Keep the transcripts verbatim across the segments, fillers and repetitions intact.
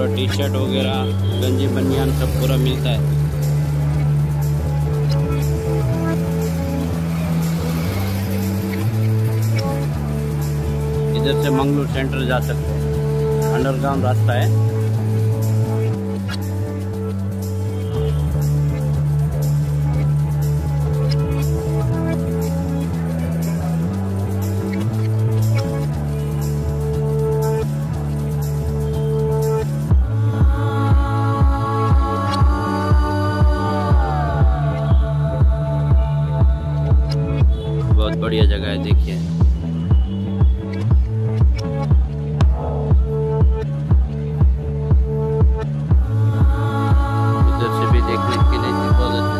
और T shirt वगैरह, गंजी बनियान सब पूरा मिलता है। इधर से मंगलूर सेंटर जा सकते हैं, अंडरग्राउंड रास्ता है। बहुत बढ़िया जगह है, देखिए। इधर से भी देखने के लिए बहुत अच्छा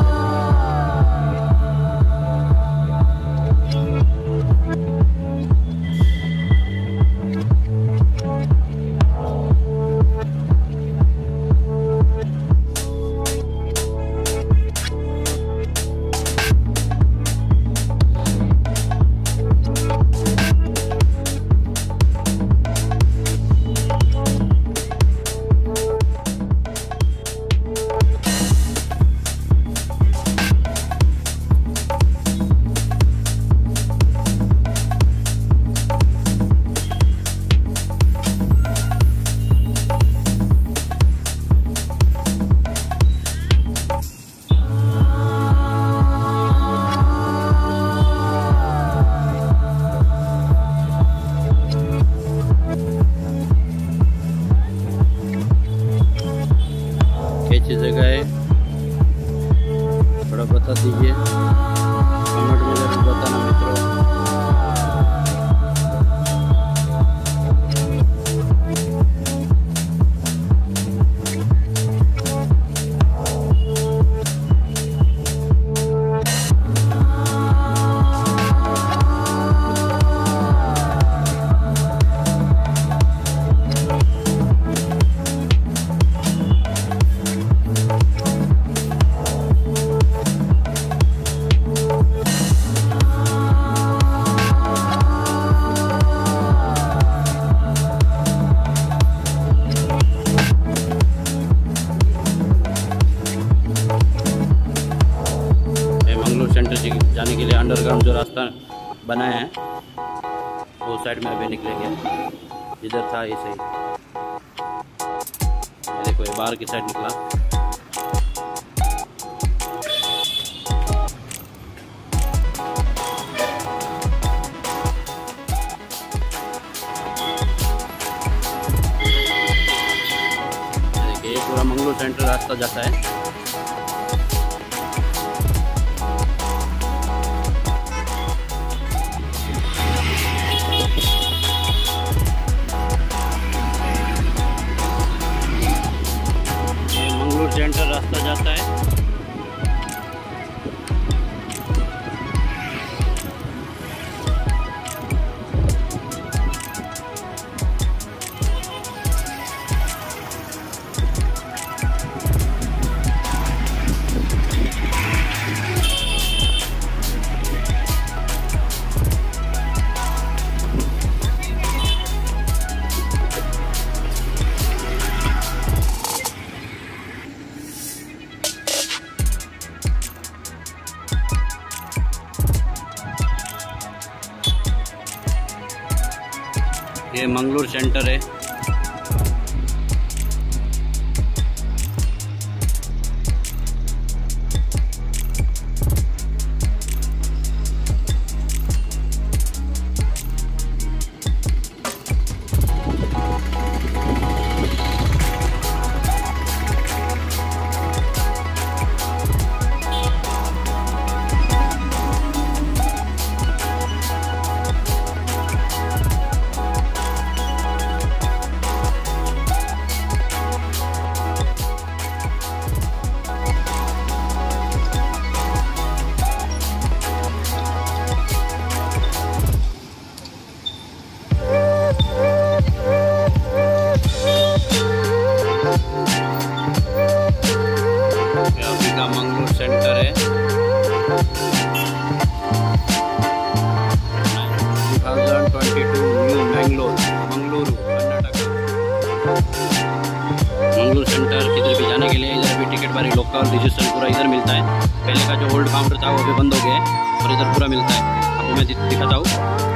कैसी जगह है, थोड़ा बता दीजिए, कमेंट में जरूर बताना मित्रों। सेंटर जाने के लिए अंडरग्राउंड जो रास्ता बनाया है वो साइड में अभी निकलेंगे। इधर था ये सही, देखो ये बाहर की साइड निकला। देखिए ये पूरा मंगलूर सेंटर रास्ता जाता है। सेंटर रास्ता जाता है। ये मंगलूर सेंटर है। Twenty two New Mangalore, Mangaluru, Karnataka. का और डिजिटल पूरा इधर मिलता है। पहले का जो ओल्ड काउंटर था वो भी बंद हो गया है और इधर पूरा मिलता है। आपको मैं दिखाता हूँ।